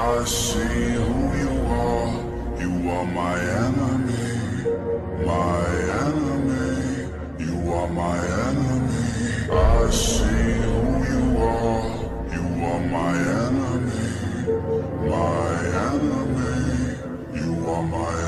I see who you are. You are my enemy, my enemy. You are my enemy. I see who you are. You are my enemy, my enemy. You are my